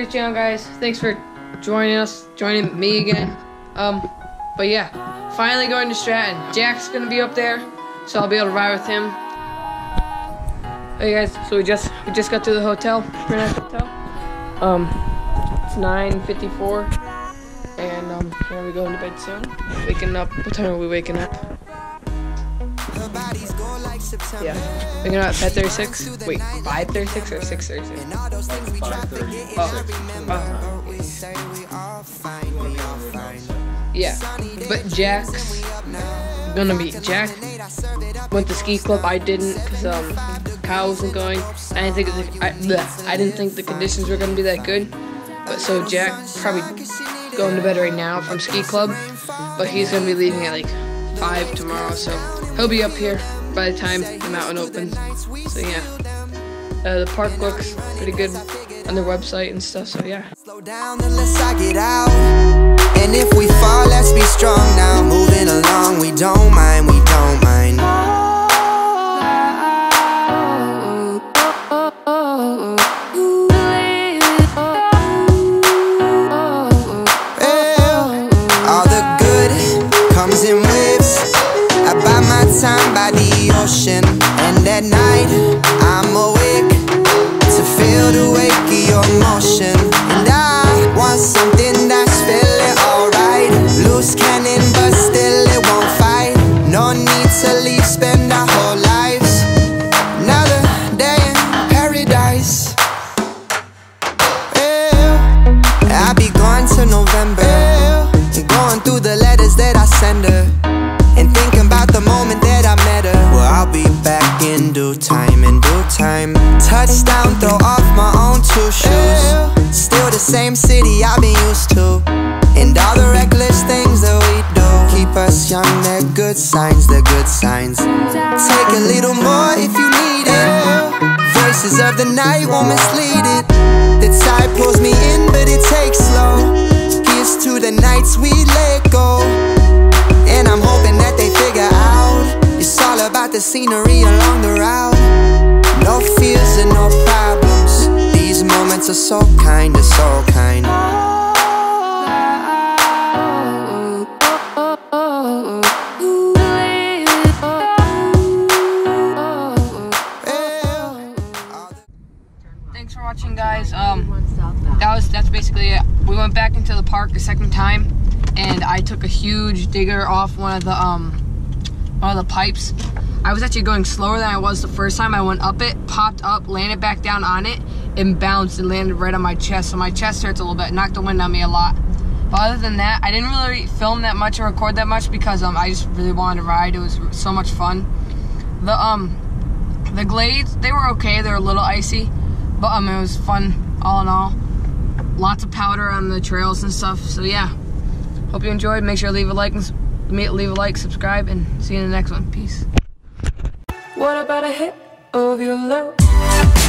the channel, guys. Thanks for joining me again. But yeah, finally going to Stratton. Jack's gonna be up there, so I'll be able to ride with him. Hey guys, so we just got to the hotel. We're at the hotel. It's 9:54, and yeah, we're going to bed soon. Waking up. What time are we waking up? Yeah, waking up at 5:36. Wait, 5:36 or 6:36? 5:36. Yeah, but Jack's gonna be. Jack went to ski club. I didn't, because Kyle wasn't going. I didn't think the conditions were gonna be that good. But so Jack probably going to bed right now from ski club, but he's gonna be leaving at like 5 tomorrow, so he'll be up here by the time the mountain opens. So yeah, the park looks pretty good on their website and stuff. So yeah. Slow down unless I get out. And if we fall, let's be strong now. Moving along, we don't mind, we don't mind. All the good comes in waves. I buy my time by the ocean, and at night I'm awake to feel the wake of your motion. And I want something that's feeling alright. Loose cannon, but still it won't fight. No need to leave, spend our whole lives. Another day in paradise. I'll be gone till November, going through the letters that I send her, and thinking about the moment that I met her. Well, I'll be back in due time, in due time. Touchdown, throw off my own 2 shoes. Still the same city I've been used to, and all the reckless things that we do keep us young, they're good signs, they're good signs. Take a little more if you need it. Voices of the night won't mislead it. The tide pulls me in, but it takes slow. Here's to the nights we let go, and I'm hoping that they figure out it's all about the scenery along the route. No fears and no problems. These moments are so kind, they're so kind. Thanks for watching, guys. That's basically it. We went back into the park a second time, and I took a huge digger off one of the pipes. I was actually going slower than I was the first time. I went up it, popped up, landed back down on it, and bounced and landed right on my chest. So my chest hurts a little bit, knocked the wind on me a lot. But other than that, I didn't really film that much or record that much because I just really wanted to ride. It was so much fun. The glades, they were okay. They were a little icy, but it was fun all in all. Lots of powder on the trails and stuff. So yeah, hope you enjoyed. Make sure to leave a like, subscribe, and see you in the next one. Peace. What about a hit of your love?